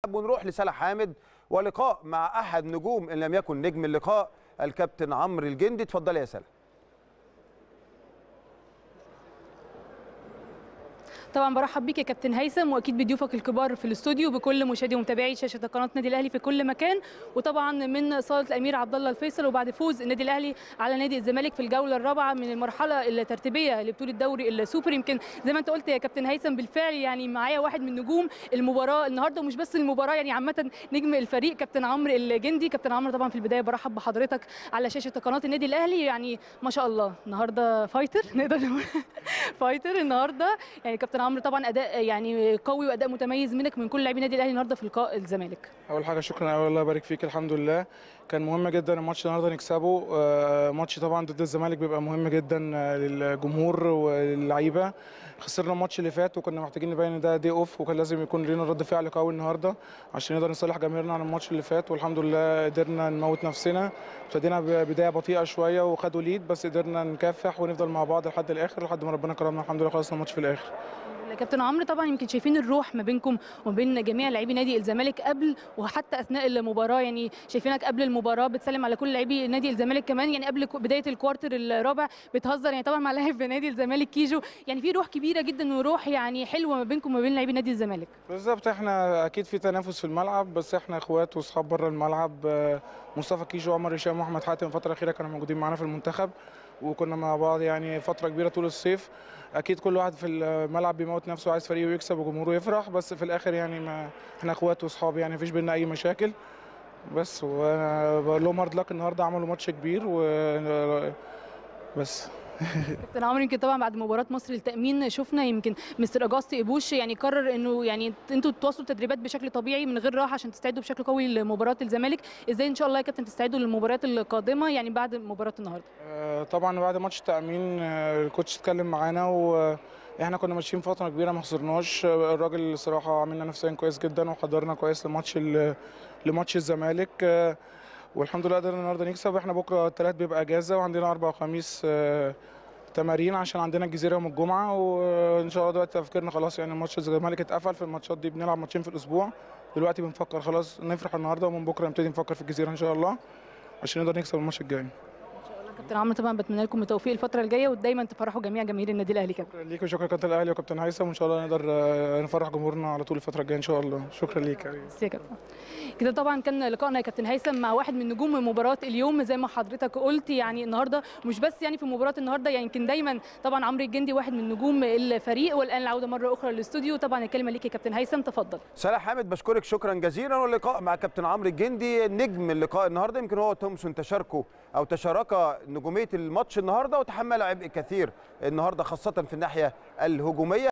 ونروح لسلا حامد ولقاء مع احد نجوم ان لم يكن نجم اللقاء الكابتن عمرو الجندي. اتفضلي يا سلا. طبعا برحب بيك يا كابتن هيثم، واكيد بضيوفك الكبار في الاستوديو، بكل مشاهدي ومتابعي شاشه قناه النادي الاهلي في كل مكان، وطبعا من صاله الامير عبد الله الفيصل. وبعد فوز النادي الاهلي على نادي الزمالك في الجوله الرابعه من المرحله الترتيبيه لبطوله الدوري السوبر، يمكن زي ما انت قلت يا كابتن هيثم بالفعل يعني معايا واحد من نجوم المباراه النهارده، ومش بس المباراه يعني عامه نجم الفريق كابتن عمرو الجندي. كابتن عمرو طبعا في البدايه برحب بحضرتك على شاشه قناه النادي الاهلي، يعني ما شاء الله النهارده فايتر نقدر نقول فايتر النهارده. يعني كابتن عمرو طبعا اداء يعني قوي واداء متميز منك من كل لاعبي النادي الاهلي النهارده في لقاء الزمالك. اول حاجه شكرا قوي، الله يبارك فيك. الحمد لله كان مهم جدا الماتش النهارده نكسبه. ماتش طبعا ضد الزمالك بيبقى مهم جدا للجمهور واللعيبه. خسرنا الماتش اللي فات وكنا محتاجين نبين ان ده دي اوف، وكان لازم يكون لنا رد فعل قوي النهارده عشان نقدر نصالح جماهيرنا عن الماتش اللي فات، والحمد لله قدرنا نموت نفسنا. ابتدينا بدايه بطيئه شويه وخدوا ليد، بس قدرنا نكافح ونفضل مع بعض لحد الاخر لحد ما ربنا كرمنا الحمد لله خلصنا الماتش في الاخر. كابتن عمرو طبعا يمكن شايفين الروح ما بينكم وما بين جميع لاعبي نادي الزمالك قبل وحتى اثناء المباراه، يعني شايفينك قبل المباراه بتسلم على كل لاعبي نادي الزمالك، كمان يعني قبل بدايه الكوارتر الرابع بتهزر يعني طبعا مع لاعب نادي الزمالك كيجو، يعني في روح كبيره جدا وروح يعني حلوه ما بينكم وما بين لاعبي نادي الزمالك. بالظبط، احنا اكيد في تنافس في الملعب، بس احنا اخوات واصحاب بره الملعب. مصطفى كيجو وعمر هشام واحمد حاتم الفتره الاخيره كانوا موجودين معانا في المنتخب وكنا مع بعض يعني فتره كبيره طول الصيف. اكيد كل واحد في الملعب بيموت نفسه وعايز فريقه يكسب وجمهوره يفرح، بس في الاخر يعني ما احنا اخوات واصحاب يعني مفيش بينا اي مشاكل. بس وبقول لهم هارد لك النهارده، عملوا ماتش كبير بس. كابتن عمرو يمكن طبعا بعد مباراه مصر للتامين شفنا يمكن مستر اجاستي ابوش يعني قرر انه يعني انتوا تواصلوا التدريبات بشكل طبيعي من غير راحه عشان تستعدوا بشكل قوي لمباراه الزمالك. ازاي ان شاء الله يا كابتن تستعدوا للمباريات القادمه يعني بعد مباراه النهارده؟ طبعا بعد ماتش التامين الكوتش اتكلم معانا واحنا كنا ماشيين فتره كبيره ما خسرناش. الراجل الصراحه عملنا نفسيا كويس جدا وحضرنا كويس لماتش الزمالك، والحمد لله قدرنا النهارده نكسب. احنا بكره الثلاث بيبقى اجازه وعندنا اربع وخميس تمارين عشان عندنا الجزيره يوم الجمعه، وان شاء الله دلوقتي تفكيرنا خلاص يعني ماتش الزمالك اتقفل. في الماتشات دي بنلعب ماتشين في الاسبوع، دلوقتي بنفكر خلاص نفرح النهارده ومن بكره نبتدي نفكر في الجزيره ان شاء الله عشان نقدر نكسب الماتش الجاي. كابتن عمرو طبعا بتمنى لكم التوفيق الفتره الجايه ودايما تفرحوا جميع جماهير النادي الاهلي. شكرا ليك وشكرا كابتن الاهلي وكابتن هيثم، وان شاء الله نقدر نفرح جمهورنا على طول الفتره الجايه ان شاء الله. شكرا ليك يا كابتن. كده طبعا كان لقائنا يا كابتن هيثم مع واحد من نجوم مباراه اليوم زي ما حضرتك قلت، يعني النهارده مش بس يعني في مباراه النهارده يعني يمكن دايما طبعا عمرو الجندي واحد من نجوم الفريق. والان العوده مره اخرى للاستوديو، طبعا الكلمه ليك يا كابتن هيثم، تفضل. سلا حامد بشكرك شكرا جزيلا. واللقاء مع كابتن عمرو الجندي نجم اللقاء النهارده، يمكن هو تومسون تشاركا نجوميه الماتش النهارده وتحمل عبء كثير النهارده خاصه في الناحيه الهجوميه.